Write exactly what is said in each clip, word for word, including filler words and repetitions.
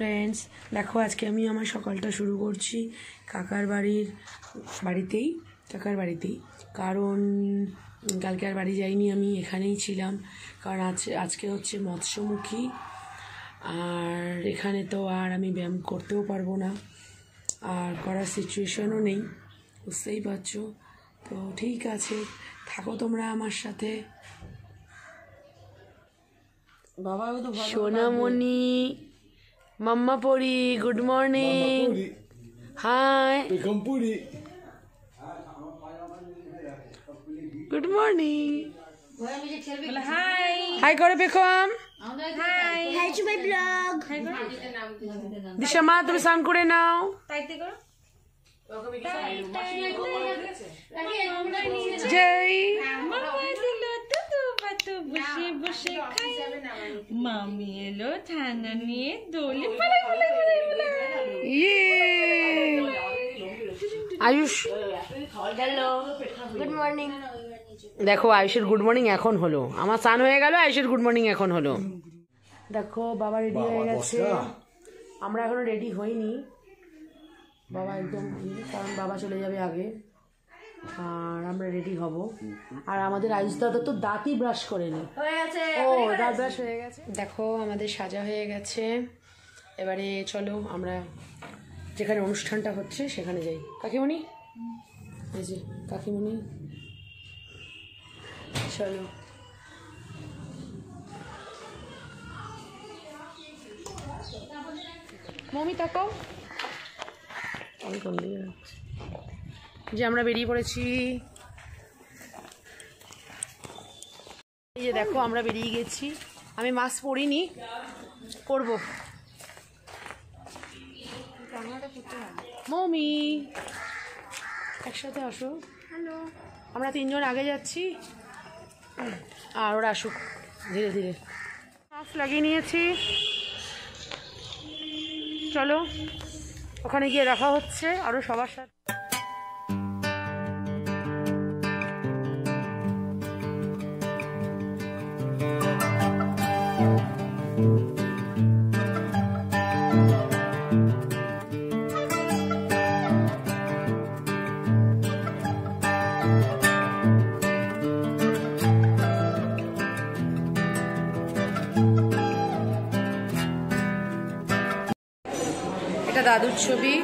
Friends, দেখো আজকে আমি আমার সকালটা শুরু করছি কাকার বাড়ির বাড়িতেই কাকার বাড়িতেই কারণ কালকে আর বাড়ি যাইনি, আমি এখানেই ছিলাম। কারণ আজ আজকে হচ্ছে মৎস্যমুখী, আর এখানে তো আর আমি ব্যায়াম করতেও পারবো না, আর করার সিচুয়েশনও নেই, বুঝতেই পারছো। তো ঠিক আছে, থাকো তোমরা আমার সাথে। সোনামণি, মাম্মা পড়ি, good morning, hi, good morning, hi hi করে পেখম, hi to my blog. Disha মা, তুমি স্নান করে নাও। জয় মামি এলো ঠান্ডা নিয়ে দোলে আয়ুষ, হ্যালো, গুড মর্নিং। দেখো আয়ুষের গুড মর্নিং এখন হলো, আমার স্নান হয়ে গেল, আয়ুষের গুড মর্নিং এখন হলো। দেখো বাবা রেডি হয়ে গেছে, আমরা এখনো রেডি হইনি। বাবা একদম, কারণ বাবা চলে যাবে আগে, আর আমরা রেডি হব। আর আমাদের আয়ুষ দাদা তো দাঁতই ব্রাশ করেনি, ও দাঁত ব্রাশ হয়ে গেছে। দেখো আমাদের সাজা হয়ে গেছে, এবারে চলো আমরা যেখানে অনুষ্ঠানটা হচ্ছে সেখানে যাই। কাকিমণি, এই যে কাকিমণি, চলো। মমি তাকাও, আমি কোন দিকে যাচ্ছি, যে আমরা বেরিয়ে পড়েছি। এই যে দেখো আমরা বেরিয়ে গেছি, আমি মাস্ক পরিনি, পরবো। মমি একসাথে আসো, হ্যালো। আমরা তিনজন আগে যাচ্ছি, আর ওরা আসুক ধীরে ধীরে। মাস্ক লাগিয়ে নিয়েছি, চলো ওখানে গিয়ে দেখা হচ্ছে আরো সবার সাথে। এটা দাদুর ছবি,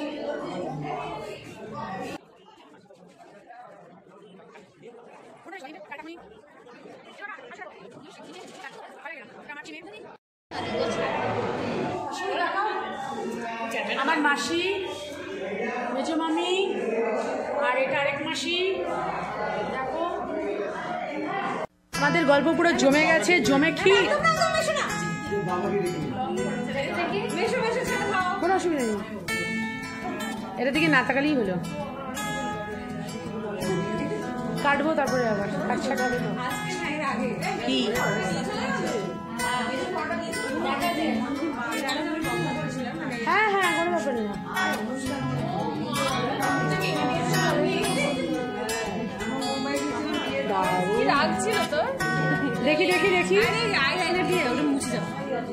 আমার মাসি, মেজো মামি, আর এটা আরেক মাসি। দেখো আমাদের গল্প পুরো জমে গেছে, জমে কি কোনো অসুবিধা নেই, এটা দিকে না তাকালেই হলো। কাটবো তারপরে আবার, আচ্ছা কাটবো কি হ্যাঁ হ্যাঁ কোনো ব্যাপার না। দেখি দেখি দেখি মুছে যাবো।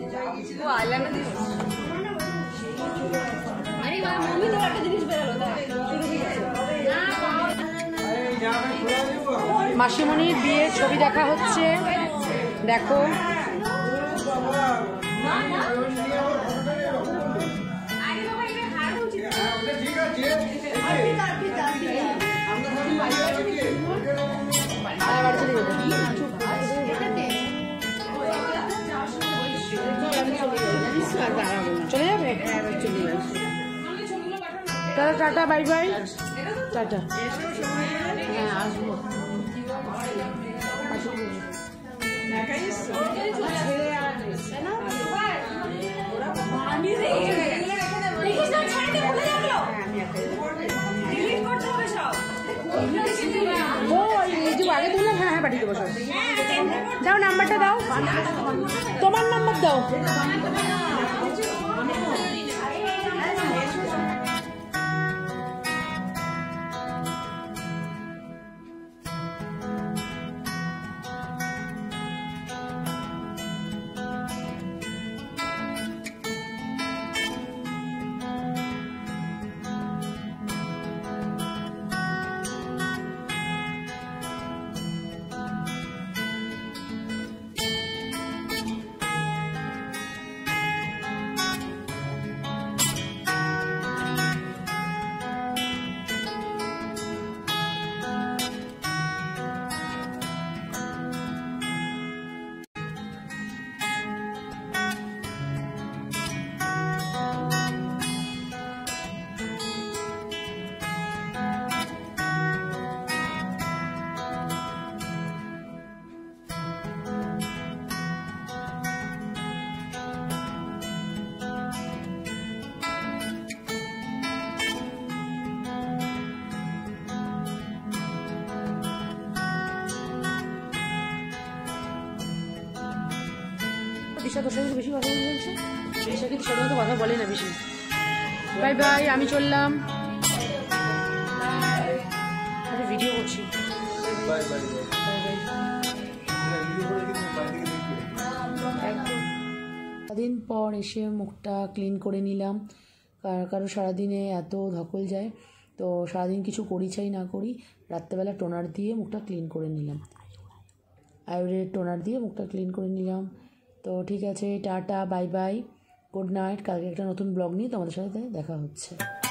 মাসিমণির বিয়ের ছবি দেখা হচ্ছে, দেখো চলে যাবে, তাহলে টাটা, বাই বাই, টাটা। হ্যাঁ আসবো, আগে তুললাম। হ্যাঁ হ্যাঁ পাঠিয়ে দেবো সব। দাও নাম্বারটা দাও, তোমার নাম্বার দাও। দিশা তোর সাথে বেশি কথা বলছে, দিশা কিন্তু সাধারণত কথা বলে না বেশি। বাই বাই, আমি চললাম, ভিডিও করছি। Bye bye bye. সারাদিন পর এসে মুখটা ক্লিন করে নিলাম, কারো সারাদিনে এত ধকল যায়, তো সারাদিন কিছু করি চাই না করি, রাত্রেবেলা টোনার দিয়ে মুখটা ক্লিন করে নিলাম, আইব্রোর টোনার দিয়ে মুখটা ক্লিন করে নিলাম। তো ঠিক আছে, tata, bye bye, good night. কালকে একটা নতুন ব্লগ নিয়ে তোমাদের সাথে দেখা হচ্ছে।